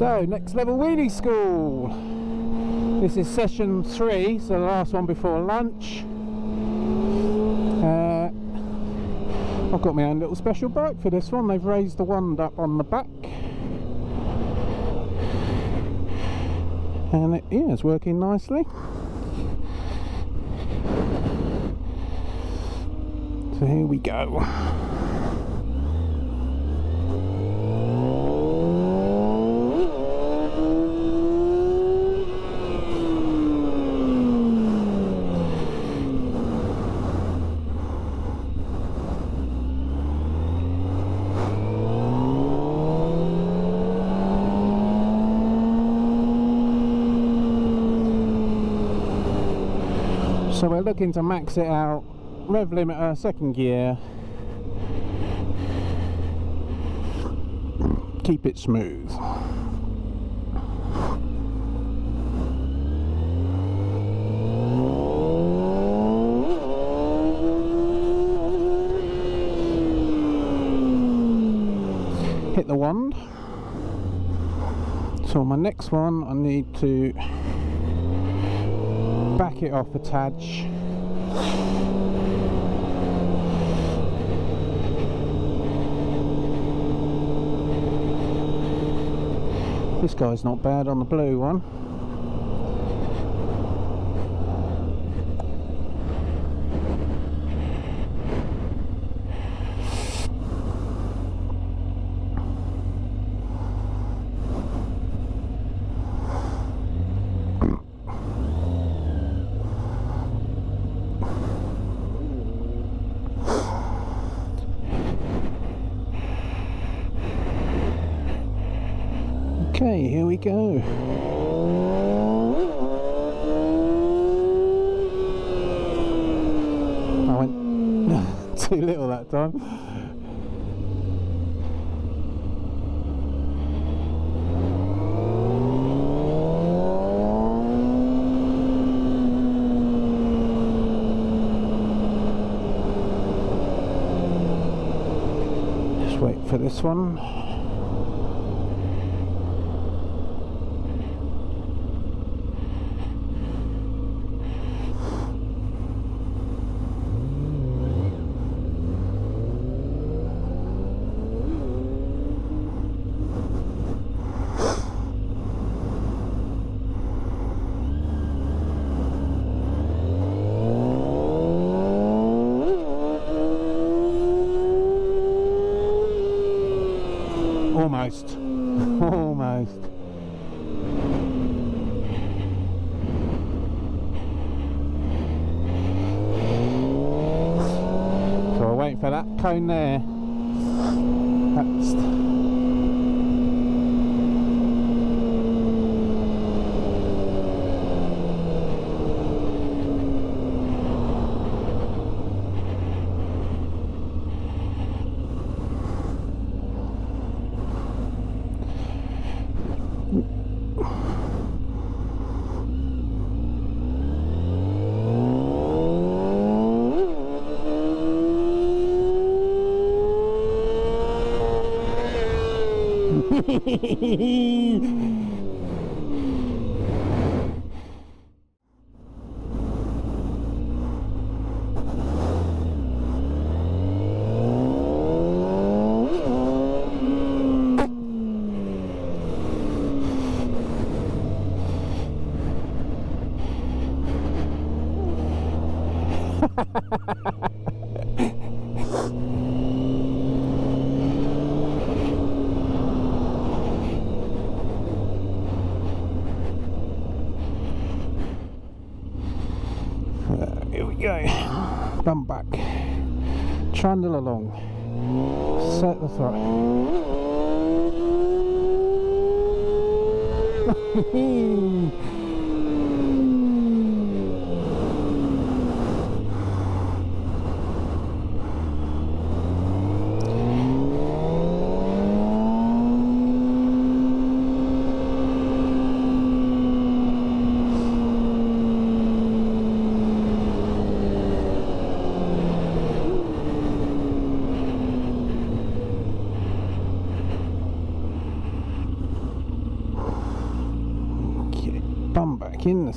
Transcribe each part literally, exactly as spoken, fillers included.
So, Next Level Wheelie School. This is session three, so the last one before lunch. Uh, I've got my own little special bike for this one. They've raised the wand up on the back. And it, yeah, it's working nicely. So here we go. So we're looking to max it out, rev limiter, second gear, keep it smooth. Hit the wand. So on my next one I need to back it off a touch. This guy's not bad on the blue one. Okay, here we go. I went too little that time. Just wait for this one. Almost. Almost. So I'll wait for that cone there. That's here we go. Bump back. Trundle along. Set the throttle.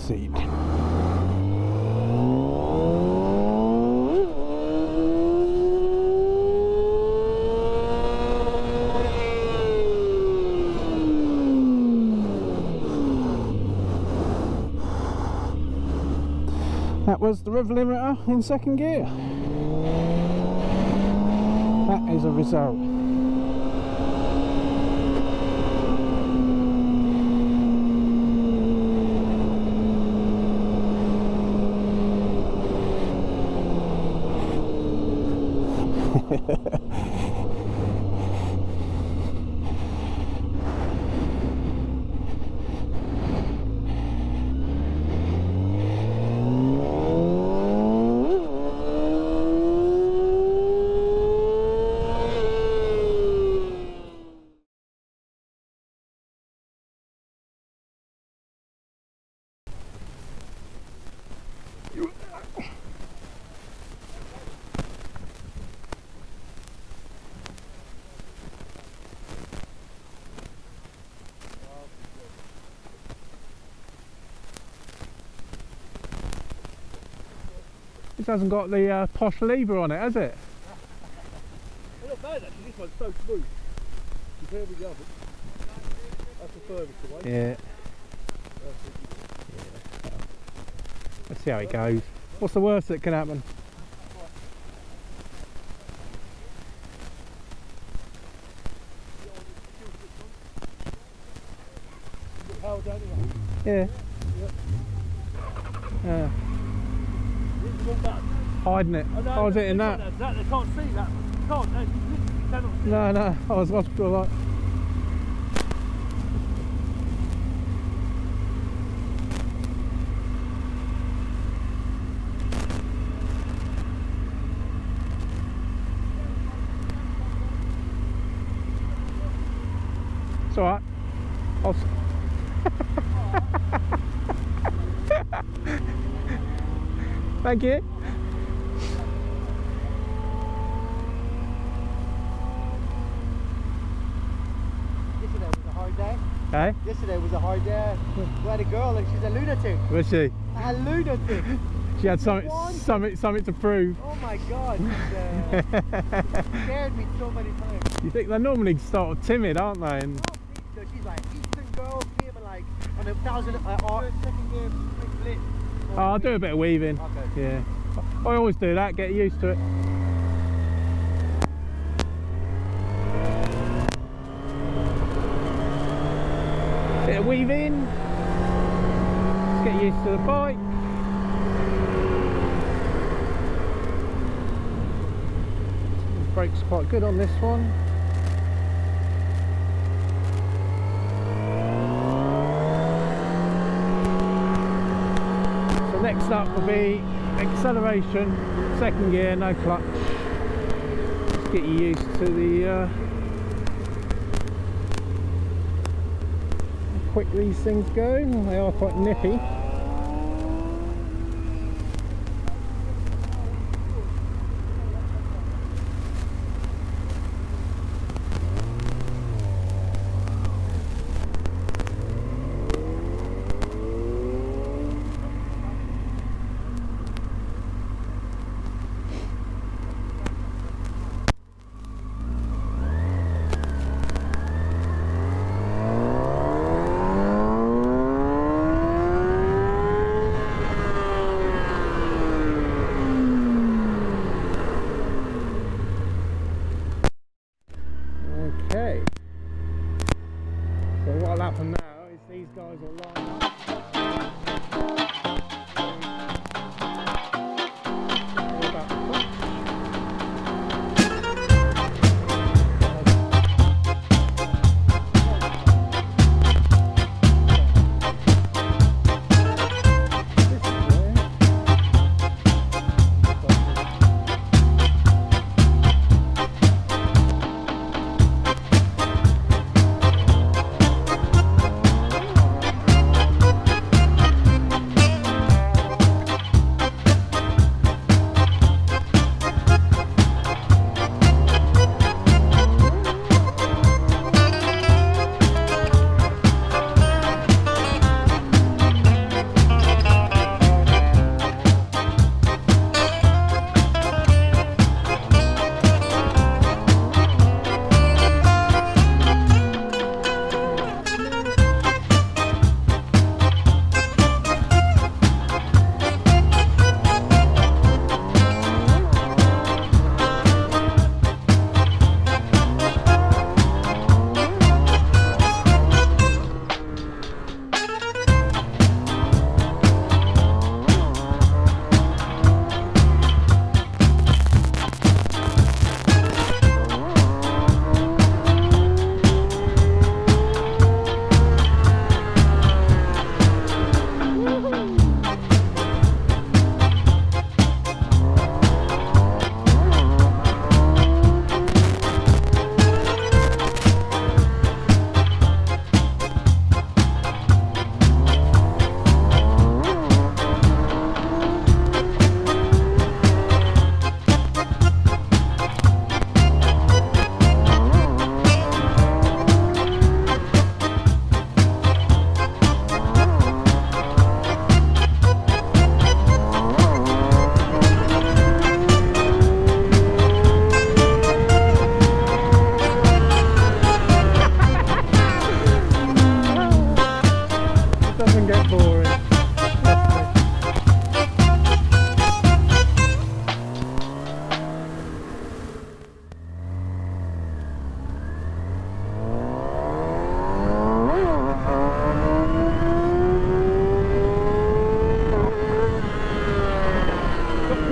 proceed. That was the rev limiter in second gear. That is a result. This hasn't got the uh, posh lever on it, has it? Well, not bad actually, this one's so smooth compared with the others. That's the furthest away. Yeah. yeah. Let's see how it goes. What's the worst that can happen? Yeah. Yeah. Hiding it. Oh, no, I was no, hitting that. that. They can't see that. You can't. No, you literally cannot see. No, no. I was watching like. It's alright. I'll. Thank you. Yesterday was a hard day. Hey? Yesterday was a hard day. We had a girl and she's a lunatic. Was she? A lunatic. She had something, something, something to prove. Oh my god, she's, uh, scared me so many times. You think they're normally sort of timid, aren't they? And Oh, so she's like Eastern girl, came and like on a thousand uh, or second gear split. oh, I'll do a bit of weaving. Okay. Yeah. I always do that, get used to it. Bit of weaving. Let's get used to the bike. The brake's quite good on this one. So next up will be acceleration, second gear, no clutch. Just get you used to the uh, how quick these things go. They are quite nippy.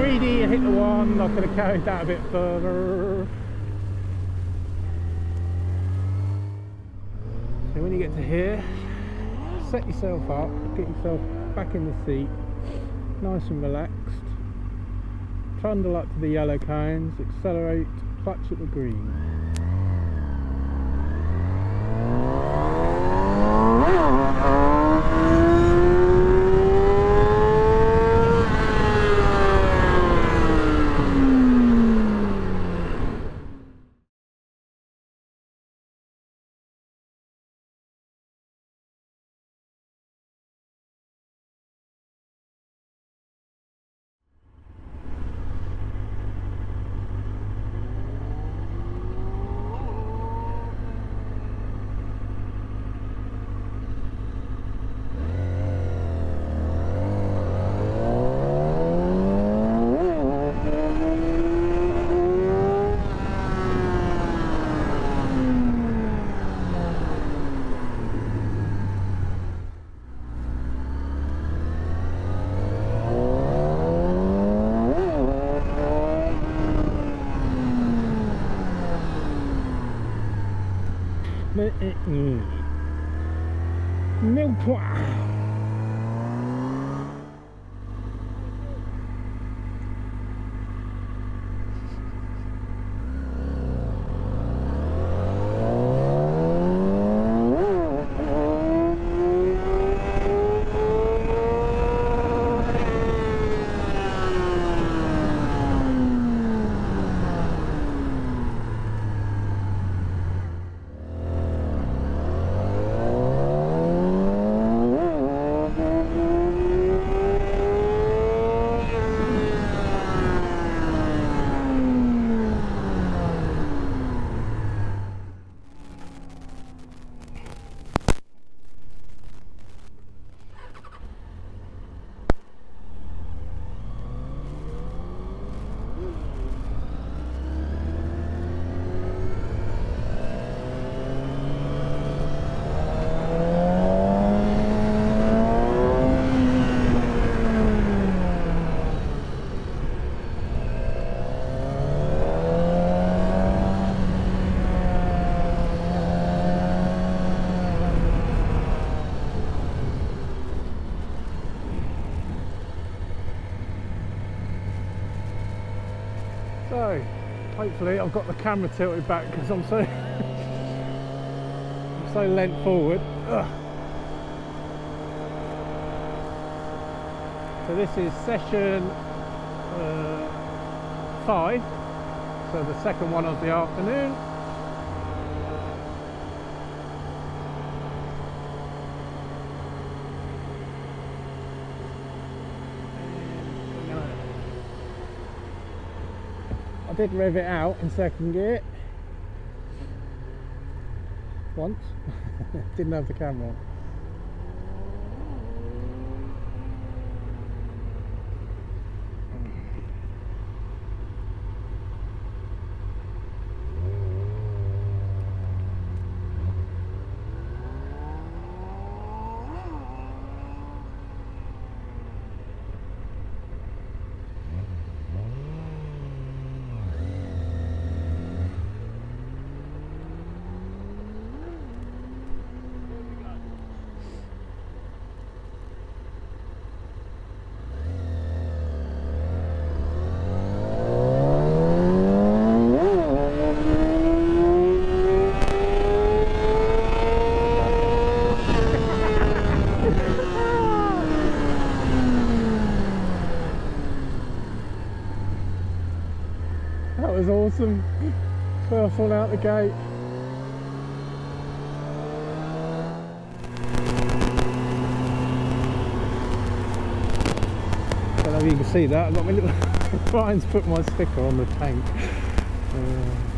greedy, hit the one. I could have carried that a bit further. So when you get to here, set yourself up, get yourself back in the seat, nice and relaxed. Trundle up to the yellow cones, accelerate, clutch at the green. Mille points. So, hopefully I've got the camera tilted back because I'm so I'm so leant forward. Ugh. So this is session uh, five, so the second one of the afternoon. I did rev it out in second gear once. Didn't have the camera on. That was awesome. First one out the gate. I don't know if you can see that. I've got my little Brian's put my sticker on the tank. Uh,